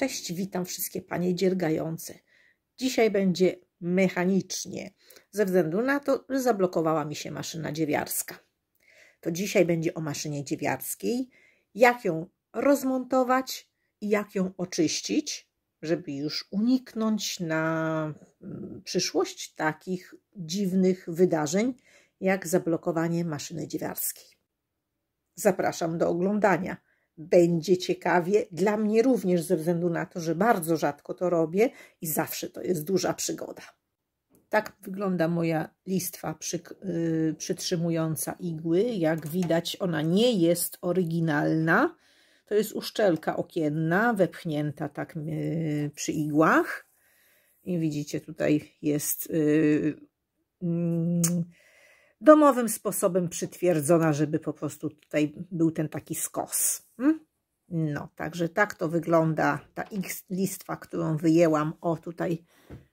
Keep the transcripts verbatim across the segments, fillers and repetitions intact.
Cześć, witam wszystkie panie dziergające. Dzisiaj będzie mechanicznie, ze względu na to, że zablokowała mi się maszyna dziewiarska. To dzisiaj będzie o maszynie dziewiarskiej, jak ją rozmontować i jak ją oczyścić, żeby już uniknąć na przyszłość takich dziwnych wydarzeń, jak zablokowanie maszyny dziewiarskiej. Zapraszam do oglądania. Będzie ciekawie, dla mnie również ze względu na to, że bardzo rzadko to robię i zawsze to jest duża przygoda. Tak wygląda moja listwa przy, yy, przytrzymująca igły. Jak widać, ona nie jest oryginalna. To jest uszczelka okienna, wepchnięta tak yy, przy igłach. I widzicie, tutaj jest yy, yy, domowym sposobem przytwierdzona, żeby po prostu tutaj był ten taki skos. No, także tak to wygląda ta listwa, którą wyjęłam. O, tutaj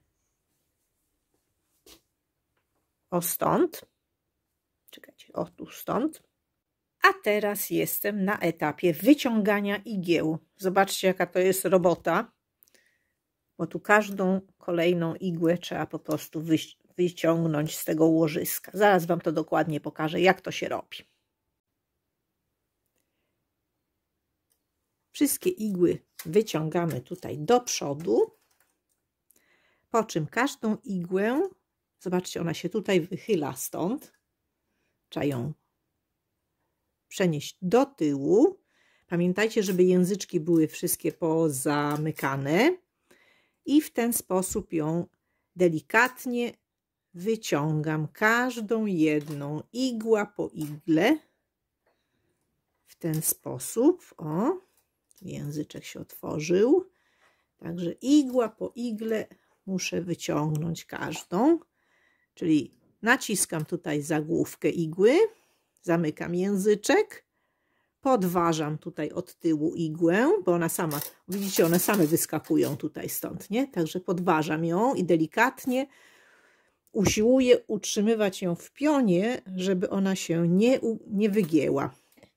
o stąd. Czekajcie, o tu stąd. A teraz jestem na etapie wyciągania igieł. Zobaczcie, jaka to jest robota, bo tu każdą kolejną igłę trzeba po prostu wyjść wyciągnąć z tego łożyska. Zaraz wam to dokładnie pokażę, jak to się robi. Wszystkie igły wyciągamy tutaj do przodu, po czym każdą igłę, zobaczcie, ona się tutaj wychyla stąd, trzeba ją przenieść do tyłu. Pamiętajcie, żeby języczki były wszystkie pozamykane i w ten sposób ją delikatnie wyciągam każdą jedną, igła po igle, w ten sposób. O, języczek się otworzył. Także igła po igle muszę wyciągnąć każdą, czyli naciskam tutaj zagłówkę igły, zamykam języczek, podważam tutaj od tyłu igłę, bo ona sama, widzicie, one same wyskakują tutaj stąd, nie? Także podważam ją i delikatnie usiłuję utrzymywać ją w pionie, żeby ona się nie, nie wygięła.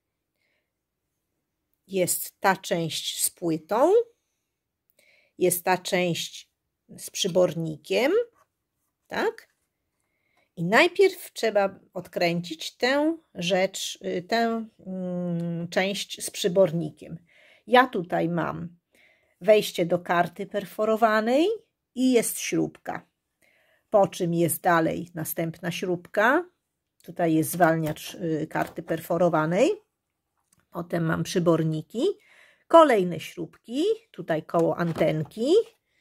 Jest ta część z płytą, jest ta część z przybornikiem, tak? I najpierw trzeba odkręcić tę rzecz, tę mm, część z przybornikiem. Ja tutaj mam wejście do karty perforowanej i jest śrubka. Po czym jest dalej następna śrubka. Tutaj jest zwalniacz karty perforowanej. Potem mam przyborniki. Kolejne śrubki. Tutaj koło antenki.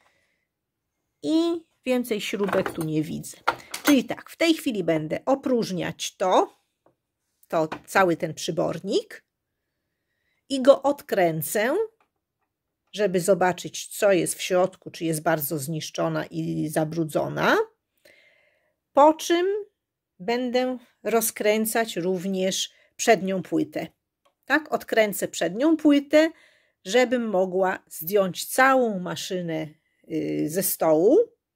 I więcej śrubek tu nie widzę. Czyli tak, w tej chwili będę opróżniać to. To cały ten przybornik. I go odkręcę, żeby zobaczyć, co jest w środku, czy jest bardzo zniszczona i zabrudzona. Po czym będę rozkręcać również przednią płytę. Tak, odkręcę przednią płytę, żebym mogła zdjąć całą maszynę ze stołu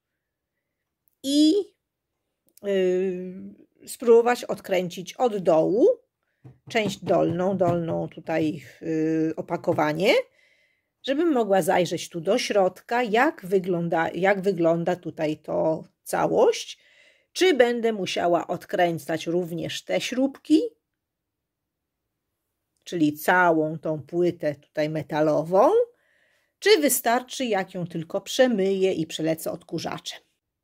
i spróbować odkręcić od dołu część dolną, dolną tutaj opakowanie, żebym mogła zajrzeć tu do środka, jak wygląda, jak wygląda tutaj to całość. Czy będę musiała odkręcać również te śrubki, czyli całą tą płytę tutaj metalową, czy wystarczy, jak ją tylko przemyję i przelecę odkurzaczem.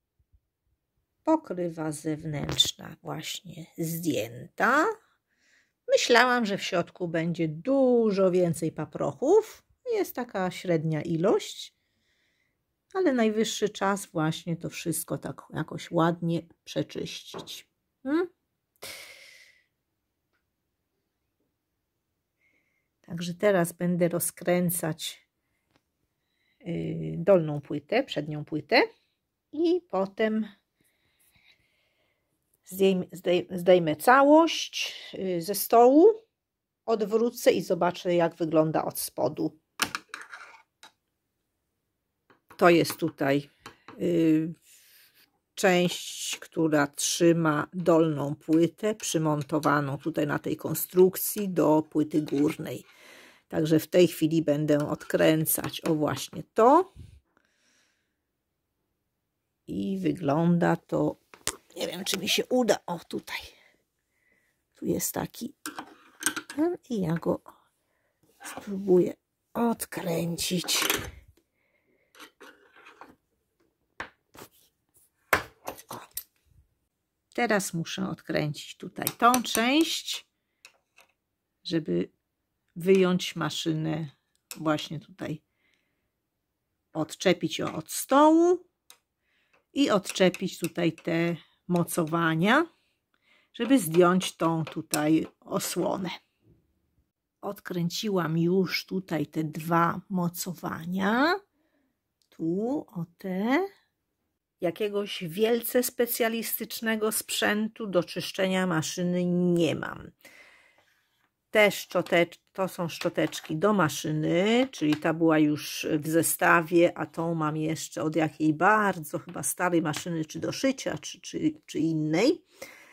Pokrywa zewnętrzna właśnie zdjęta. Myślałam, że w środku będzie dużo więcej paprochów. Jest taka średnia ilość. Ale najwyższy czas właśnie to wszystko tak jakoś ładnie przeczyścić. Hmm? Także teraz będę rozkręcać yy, dolną płytę, przednią płytę i potem zdejmę, zdejmę całość yy, ze stołu, odwrócę i zobaczę, jak wygląda od spodu. To jest tutaj y, część, która trzyma dolną płytę przymontowaną tutaj na tej konstrukcji do płyty górnej. Także w tej chwili będę odkręcać, o właśnie to. I wygląda to, nie wiem, czy mi się uda, o tutaj. Tu jest taki i ja go spróbuję odkręcić. O. Teraz muszę odkręcić tutaj tą część, żeby wyjąć maszynę, właśnie tutaj odczepić ją od stołu i odczepić tutaj te mocowania, żeby zdjąć tą tutaj osłonę. Odkręciłam już tutaj te dwa mocowania. Tu, o te. Jakiegoś wielce specjalistycznego sprzętu do czyszczenia maszyny nie mam. Te szczotecz, to są szczoteczki do maszyny, czyli ta była już w zestawie, a tą mam jeszcze od jakiej bardzo chyba starej maszyny, czy do szycia, czy, czy, czy innej.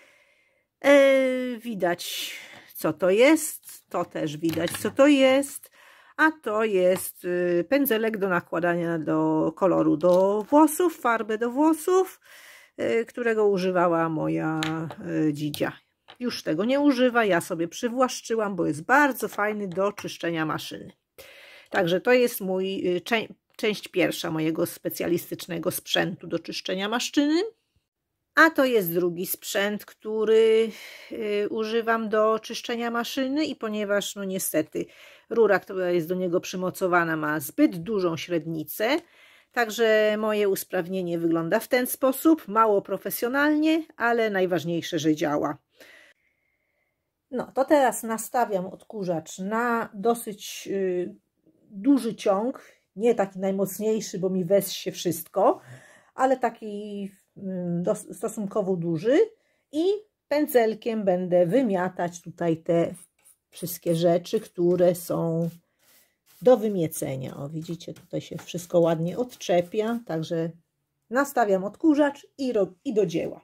E, widać, co to jest. To też widać, co to jest. A to jest pędzelek do nakładania do koloru do włosów, farby do włosów, którego używała moja dzidzia. Już tego nie używa, ja sobie przywłaszczyłam, bo jest bardzo fajny do czyszczenia maszyny. Także to jest mój, czę, część pierwsza mojego specjalistycznego sprzętu do czyszczenia maszyny. A to jest drugi sprzęt, który y, używam do czyszczenia maszyny i ponieważ no niestety rura, która jest do niego przymocowana, ma zbyt dużą średnicę, także moje usprawnienie wygląda w ten sposób, mało profesjonalnie, ale najważniejsze, że działa. No to teraz nastawiam odkurzacz na dosyć y, duży ciąg, nie taki najmocniejszy, bo mi wessie wszystko, ale taki stosunkowo duży i pędzelkiem będę wymiatać tutaj te wszystkie rzeczy, które są do wymiecenia. O, widzicie, tutaj się wszystko ładnie odczepia, także nastawiam odkurzacz i, i do dzieła.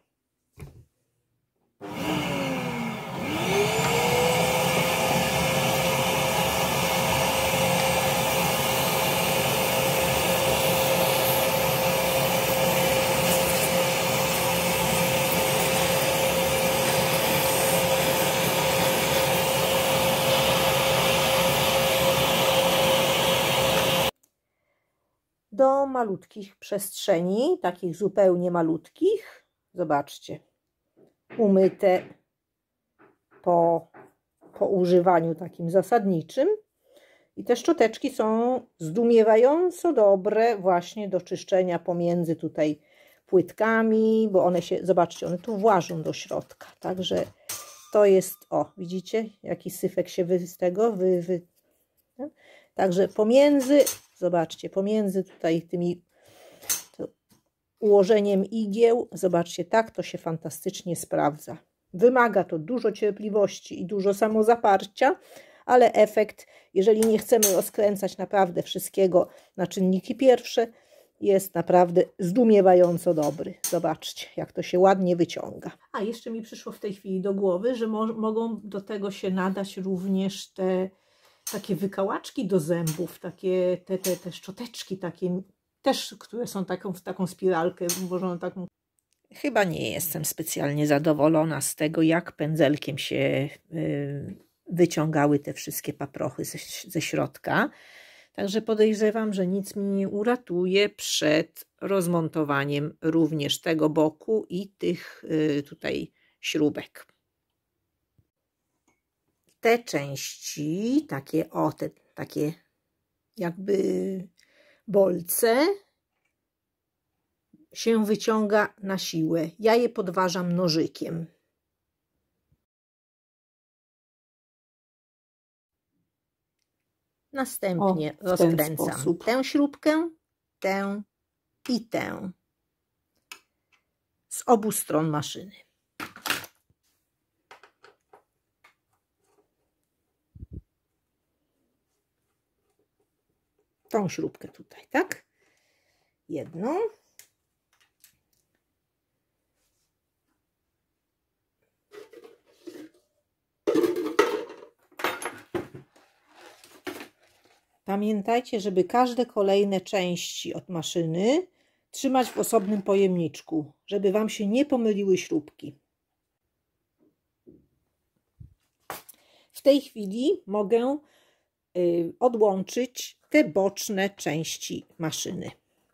Do malutkich przestrzeni, takich zupełnie malutkich, zobaczcie, umyte po, po używaniu takim zasadniczym. I te szczoteczki są zdumiewająco dobre właśnie do czyszczenia pomiędzy tutaj płytkami, bo one się, zobaczcie, one tu włażą do środka. Także to jest, o, widzicie, jaki syfek się wy, z tego wy, wy. Także pomiędzy, zobaczcie, pomiędzy tutaj tymi ułożeniem igieł, zobaczcie, tak to się fantastycznie sprawdza. Wymaga to dużo cierpliwości i dużo samozaparcia, ale efekt, jeżeli nie chcemy rozkręcać naprawdę wszystkiego na czynniki pierwsze, jest naprawdę zdumiewająco dobry. Zobaczcie, jak to się ładnie wyciąga. A jeszcze mi przyszło w tej chwili do głowy, że mo mogą do tego się nadać również te takie wykałaczki do zębów, takie te, te, te szczoteczki, takie też, które są taką, w taką spiralkę włożoną taką. Chyba nie jestem specjalnie zadowolona z tego, jak pędzelkiem się yy, wyciągały te wszystkie paprochy ze, ze środka. Także podejrzewam, że nic mi nie uratuje przed rozmontowaniem również tego boku i tych yy, tutaj śrubek. Te części, takie o, te takie jakby bolce, się wyciąga na siłę. Ja je podważam nożykiem. Następnie o, rozkręcam sposób. Tę śrubkę, tę i tę z obu stron maszyny. Tą śrubkę tutaj, tak? Jedną. Pamiętajcie, żeby każde kolejne części od maszyny trzymać w osobnym pojemniczku, żeby Wam się nie pomyliły śrubki. W tej chwili mogę y, odłączyć te boczne części maszyny.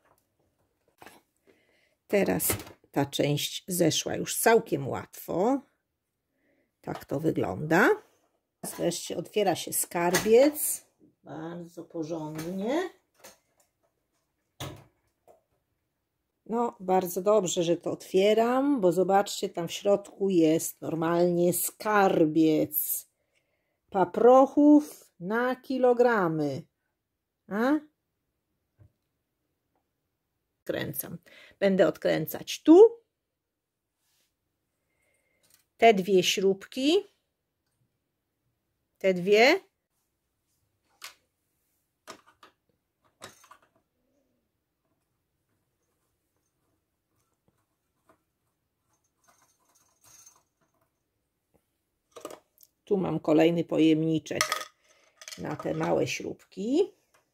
Teraz ta część zeszła już całkiem łatwo. Tak to wygląda. Wreszcie otwiera się skarbiec. Bardzo porządnie. No, bardzo dobrze, że to otwieram, bo zobaczcie, tam w środku jest normalnie skarbiec paprochów na kilogramy. A? Kręcam. Będę odkręcać tu te dwie śrubki, te dwie. Tu mam kolejny pojemniczek na te małe śrubki.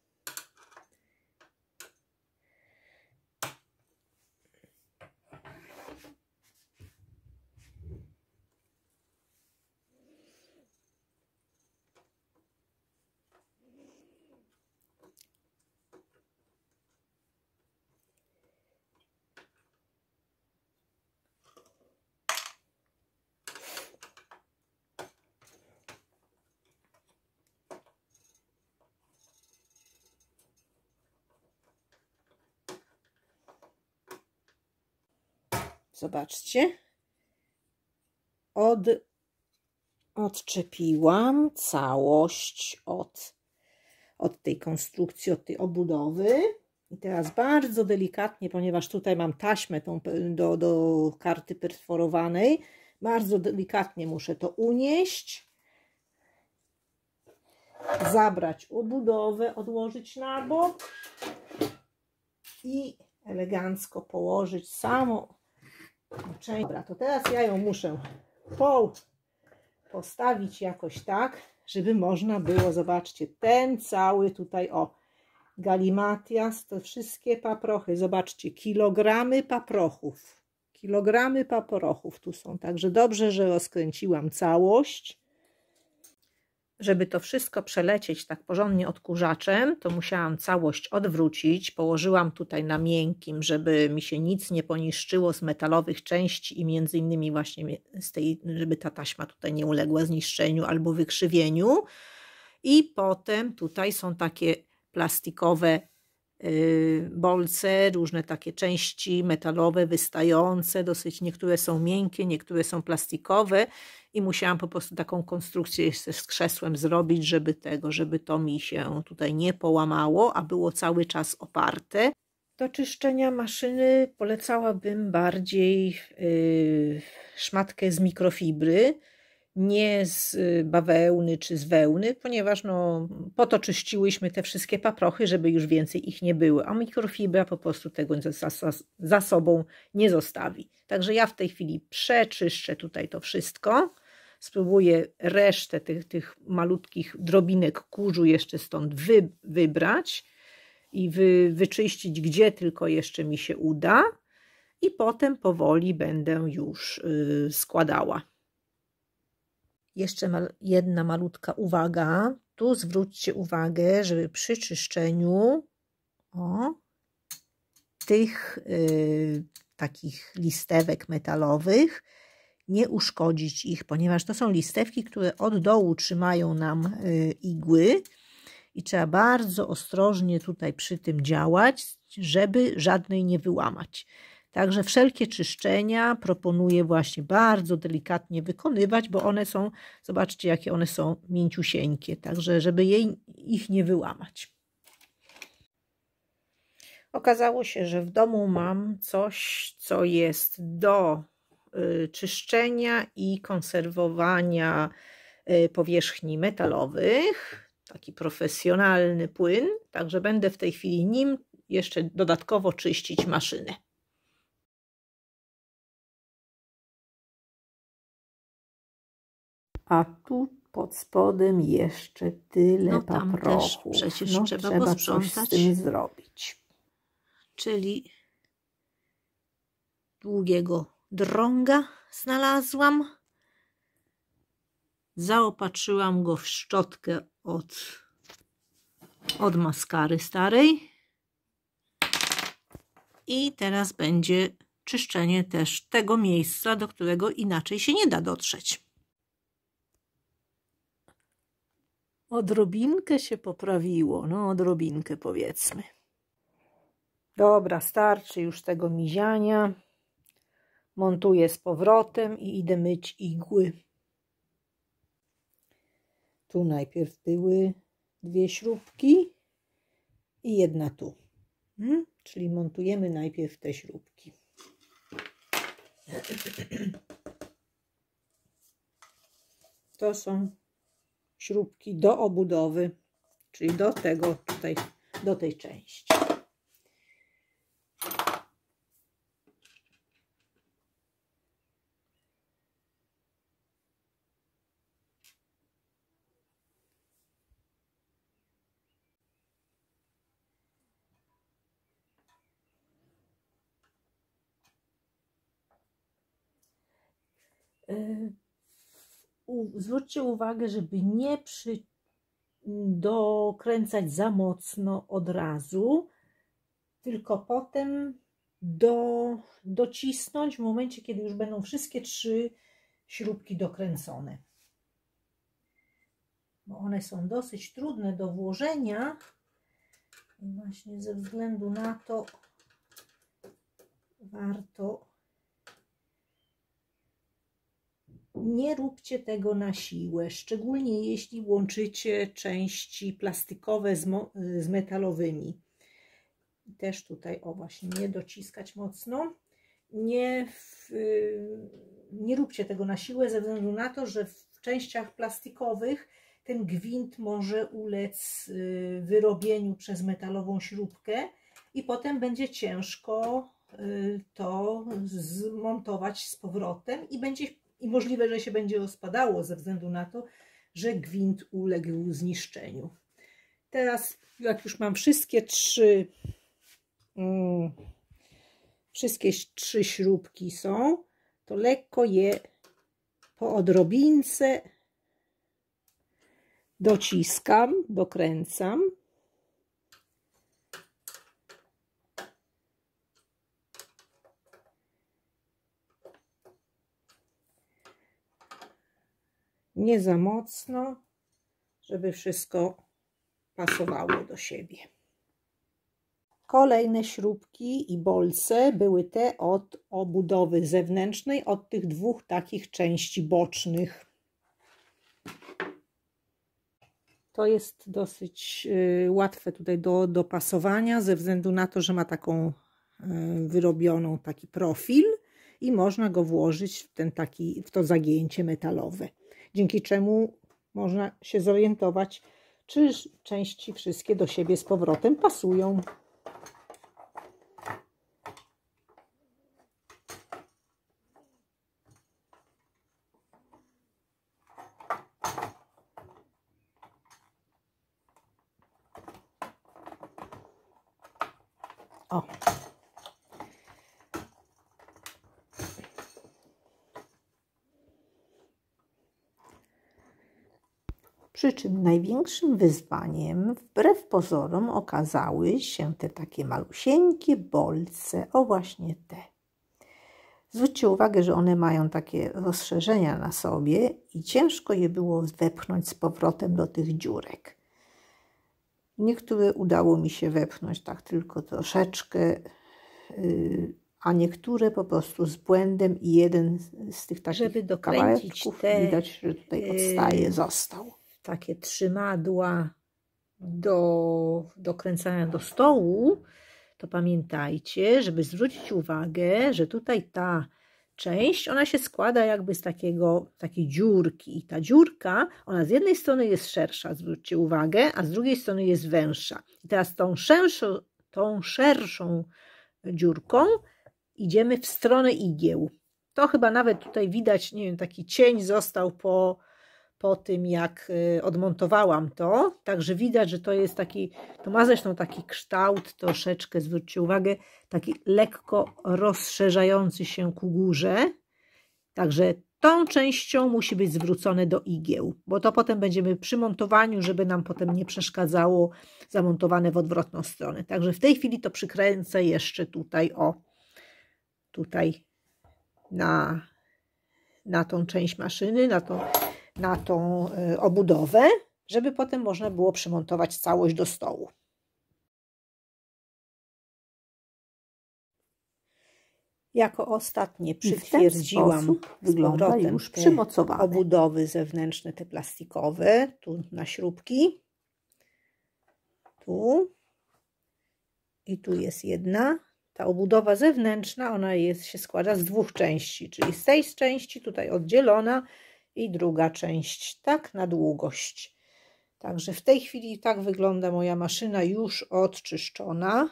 Zobaczcie, od, odczepiłam całość od, od tej konstrukcji, od tej obudowy. I teraz bardzo delikatnie, ponieważ tutaj mam taśmę tą do, do karty perforowanej, bardzo delikatnie muszę to unieść, zabrać obudowę, odłożyć na bok i elegancko położyć samą. Dobra, to teraz ja ją muszę po, postawić jakoś tak, żeby można było, zobaczcie, ten cały tutaj, o, galimatias, te wszystkie paprochy, zobaczcie, kilogramy paprochów, kilogramy paprochów tu są, także dobrze, że rozkręciłam całość. Żeby to wszystko przelecieć tak porządnie odkurzaczem, to musiałam całość odwrócić. Położyłam tutaj na miękkim, żeby mi się nic nie poniszczyło z metalowych części i między innymi właśnie z tej, żeby ta taśma tutaj nie uległa zniszczeniu albo wykrzywieniu. I potem tutaj są takie plastikowe yy, bolce, różne takie części metalowe wystające, dosyć niektóre są miękkie, niektóre są plastikowe. I musiałam po prostu taką konstrukcję jeszcze z krzesłem zrobić, żeby tego, żeby to mi się tutaj nie połamało, a było cały czas oparte. Do czyszczenia maszyny polecałabym bardziej yy, szmatkę z mikrofibry, nie z bawełny czy z wełny, ponieważ no, po to czyściłyśmy te wszystkie paprochy, żeby już więcej ich nie było, a mikrofibra po prostu tego za, za, za sobą nie zostawi. Także ja w tej chwili przeczyszczę tutaj to wszystko. Spróbuję resztę tych, tych malutkich drobinek kurzu jeszcze stąd wy, wybrać i wy, wyczyścić, gdzie tylko jeszcze mi się uda. I potem powoli będę już yy, składała. Jeszcze mal, jedna malutka uwaga. Tu zwróćcie uwagę, żeby przy czyszczeniu o, tych yy, takich listewek metalowych nie uszkodzić ich, ponieważ to są listewki, które od dołu trzymają nam y, igły i trzeba bardzo ostrożnie tutaj przy tym działać, żeby żadnej nie wyłamać. Także wszelkie czyszczenia proponuję właśnie bardzo delikatnie wykonywać, bo one są, zobaczcie jakie one są mięciusieńkie, także żeby jej, ich nie wyłamać. Okazało się, że w domu mam coś, co jest do czyszczenia i konserwowania powierzchni metalowych. Taki profesjonalny płyn, także będę w tej chwili nim jeszcze dodatkowo czyścić maszynę. A tu Pod spodem jeszcze tyle no, tam paprochów. Też przecież no, trzeba, trzeba posprzątać. coś z tym zrobić. Czyli długiego drąga znalazłam. Zaopatrzyłam go w szczotkę od, od maskary starej. I teraz będzie czyszczenie też tego miejsca, do którego inaczej się nie da dotrzeć. Odrobinkę się poprawiło, no odrobinkę powiedzmy. Dobra, starczy już tego miziania. Montuję z powrotem i idę myć igły. Tu najpierw były dwie śrubki i jedna tu. Hmm? Czyli montujemy najpierw te śrubki. To są śrubki do obudowy, czyli do tego tutaj, do tej części. Zwróćcie uwagę, żeby nie przy... dokręcać za mocno od razu, tylko potem do... docisnąć w momencie, kiedy już będą wszystkie trzy śrubki dokręcone. Bo one są dosyć trudne do włożenia i właśnie ze względu na to warto. Nie róbcie tego na siłę, szczególnie jeśli łączycie części plastikowe z, z metalowymi. Też tutaj, o właśnie, nie dociskać mocno. Nie, w, nie róbcie tego na siłę ze względu na to, że w częściach plastikowych ten gwint może ulec wyrobieniu przez metalową śrubkę i potem będzie ciężko to zmontować z powrotem i będzie I możliwe, że się będzie rozpadało ze względu na to, że gwint uległ zniszczeniu. Teraz, jak już mam wszystkie trzy, mm, wszystkie trzy śrubki są, to lekko je po odrobince dociskam, dokręcam. Nie za mocno, żeby wszystko pasowało do siebie. Kolejne śrubki i bolce były te od obudowy zewnętrznej, od tych dwóch takich części bocznych. To jest dosyć y, łatwe tutaj do dopasowania, ze względu na to, że ma taką y, wyrobioną taki profil i można go włożyć w, ten taki, w to zagięcie metalowe. Dzięki czemu można się zorientować, czy części wszystkie do siebie z powrotem pasują. O. Przy czym największym wyzwaniem, wbrew pozorom, okazały się te takie malusieńkie bolce, o właśnie te. Zwróćcie uwagę, że one mają takie rozszerzenia na sobie i ciężko je było wepchnąć z powrotem do tych dziurek. Niektóre udało mi się wepchnąć tak tylko troszeczkę, a niektóre po prostu z błędem i jeden z tych takich Żeby dokręcić te, widać, że tutaj odstaje, został. Takie trzymadła do dokręcania do stołu, to pamiętajcie, żeby zwrócić uwagę, że tutaj ta część, ona się składa jakby z takiego, takiej dziurki i ta dziurka, ona z jednej strony jest szersza, zwróćcie uwagę, a z drugiej strony jest węższa. I teraz tą szerszą, tą szerszą dziurką idziemy w stronę igieł. To chyba nawet tutaj widać, nie wiem, taki cień został po, po tym, jak odmontowałam to. Także widać, że to jest taki, to ma zresztą taki kształt troszeczkę, zwróćcie uwagę, taki lekko rozszerzający się ku górze. Także tą częścią musi być zwrócone do igieł, bo to potem będziemy przy montowaniu, żeby nam potem nie przeszkadzało, zamontowane w odwrotną stronę. Także w tej chwili to przykręcę jeszcze tutaj, o, tutaj na, na tą część maszyny, na tą, na tą y, obudowę, żeby potem można było przymontować całość do stołu. Jako ostatnie przytwierdziłam z powrotem już przymocowane obudowy zewnętrzne, te plastikowe, tu na śrubki, tu i tu jest jedna. Ta obudowa zewnętrzna, ona jest, się składa z dwóch części, czyli z tej części tutaj oddzielona i druga część, tak na długość. Także w tej chwili tak wygląda moja maszyna już odczyszczona.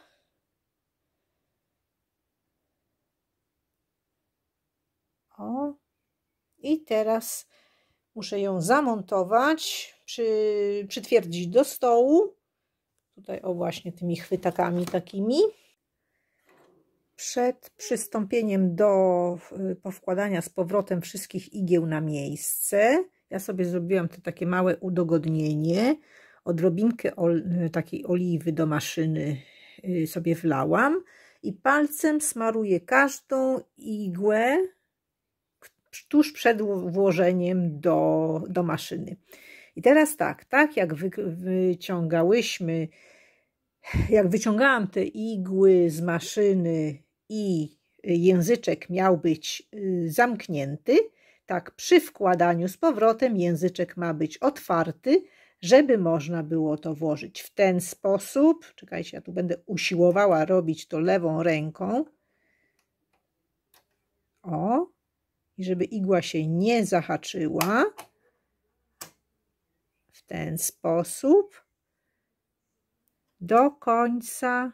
O. I teraz muszę ją zamontować, przy, przytwierdzić do stołu. Tutaj o właśnie tymi chwytakami takimi. Przed przystąpieniem do powkładania z powrotem wszystkich igieł na miejsce, ja sobie zrobiłam to takie małe udogodnienie. Odrobinkę ol, takiej oliwy do maszyny sobie wlałam i palcem smaruję każdą igłę tuż przed włożeniem do, do maszyny. I teraz tak, tak jak wy, wyciągałyśmy, jak wyciągałam te igły z maszyny i języczek miał być zamknięty, tak przy wkładaniu z powrotem języczek ma być otwarty, żeby można było to włożyć w ten sposób. Czekajcie, ja tu będę usiłowała robić to lewą ręką. O. I żeby igła się nie zahaczyła, w ten sposób do końca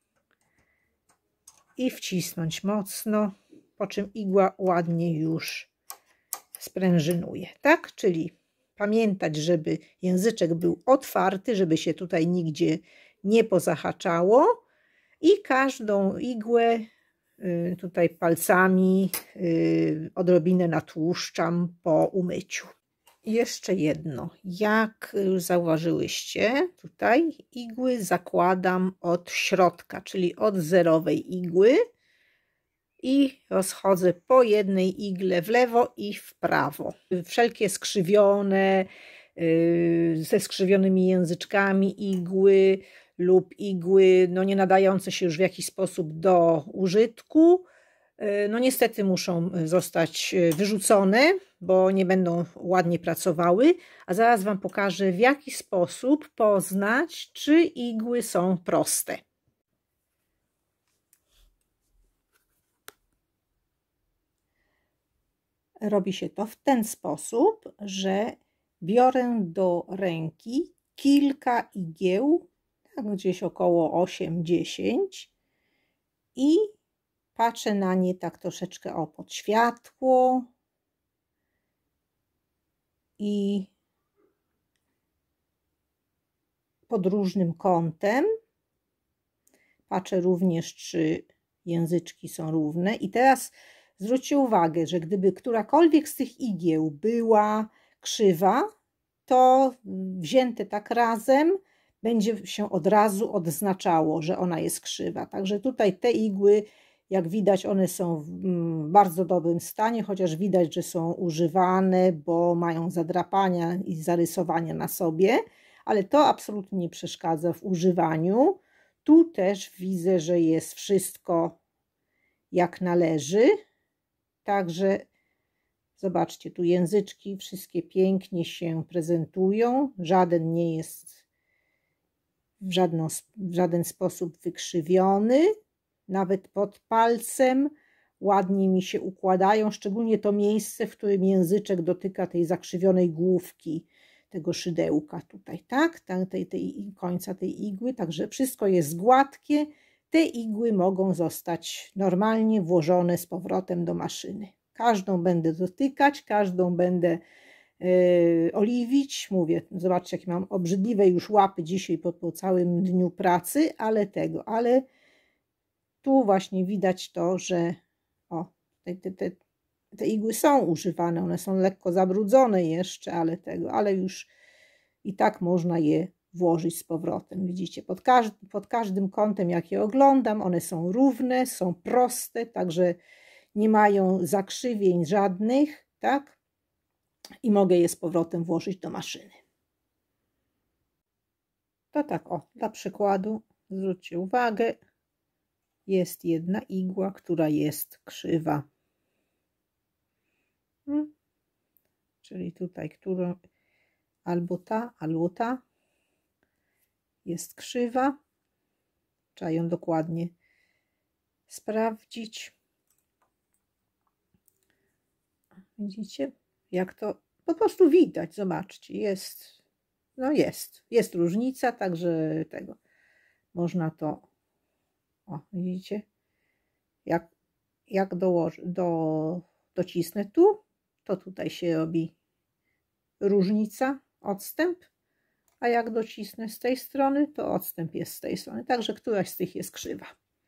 i wcisnąć mocno, po czym igła ładnie już sprężynuje, tak? Czyli pamiętać, żeby języczek był otwarty, żeby się tutaj nigdzie nie pozahaczało i każdą igłę tutaj palcami odrobinę natłuszczam po umyciu. Jeszcze jedno, jak już zauważyłyście, tutaj igły zakładam od środka, czyli od zerowej igły i rozchodzę po jednej igle w lewo i w prawo. Wszelkie skrzywione, ze skrzywionymi języczkami igły lub igły no nie nadające się już w jakiś sposób do użytku, no niestety muszą zostać wyrzucone, bo nie będą ładnie pracowały, a zaraz Wam pokażę, w jaki sposób poznać, czy igły są proste. Robi się to w ten sposób, że biorę do ręki kilka igieł, tak gdzieś około osiem dziesięć i patrzę na nie tak troszeczkę o pod światło i pod różnym kątem. Patrzę również, czy języczki są równe. I teraz zwróćcie uwagę, że gdyby którakolwiek z tych igieł była krzywa, to wzięte tak razem będzie się od razu odznaczało, że ona jest krzywa. Także tutaj te igły, jak widać, one są w bardzo dobrym stanie, chociaż widać, że są używane, bo mają zadrapania i zarysowania na sobie, ale to absolutnie nie przeszkadza w używaniu. Tu też widzę, że jest wszystko jak należy. Także zobaczcie, tu języczki wszystkie pięknie się prezentują. Żaden nie jest w, żadną, w żaden sposób wykrzywiony. Nawet pod palcem ładnie mi się układają, szczególnie to miejsce, w którym języczek dotyka tej zakrzywionej główki, tego szydełka tutaj, tak? Tej, tej końca tej igły. Także wszystko jest gładkie. Te igły mogą zostać normalnie włożone z powrotem do maszyny. Każdą będę dotykać, każdą będę yy, oliwić. Mówię, zobaczcie, jakie mam obrzydliwe już łapy dzisiaj po, po całym dniu pracy, ale tego, ale tu właśnie widać to, że o, te, te, te, te igły są używane, one są lekko zabrudzone jeszcze, ale tego, ale już i tak można je włożyć z powrotem. Widzicie, pod, każdy, pod każdym kątem, jak je oglądam, one są równe, są proste, także nie mają zakrzywień żadnych, tak? I mogę je z powrotem włożyć do maszyny. To tak, o, dla przykładu, zwróćcie uwagę, jest jedna igła, która jest krzywa. Hmm? Czyli tutaj, którą albo ta, albo ta jest krzywa. Trzeba ją dokładnie sprawdzić. Widzicie, jak to po prostu widać, zobaczcie, jest, no jest, jest różnica, także tego, można to, o, widzicie, jak, jak dołożę, do, docisnę tu, to tutaj się robi różnica, odstęp, a jak docisnę z tej strony, to odstęp jest z tej strony, także któraś z tych jest krzywa.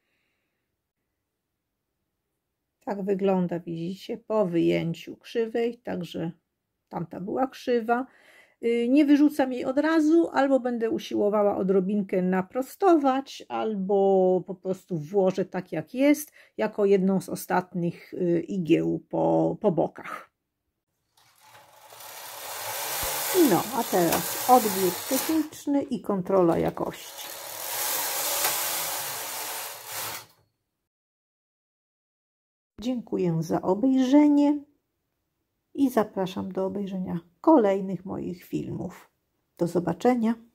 Tak wygląda, widzicie, po wyjęciu krzywej, także tamta była krzywa. Nie wyrzucam jej od razu, albo będę usiłowała odrobinkę naprostować, albo po prostu włożę tak jak jest, jako jedną z ostatnich igieł po, po bokach. No, a teraz odbiór techniczny i kontrola jakości. Dziękuję za obejrzenie i zapraszam do obejrzenia kolejnych moich filmów. Do zobaczenia.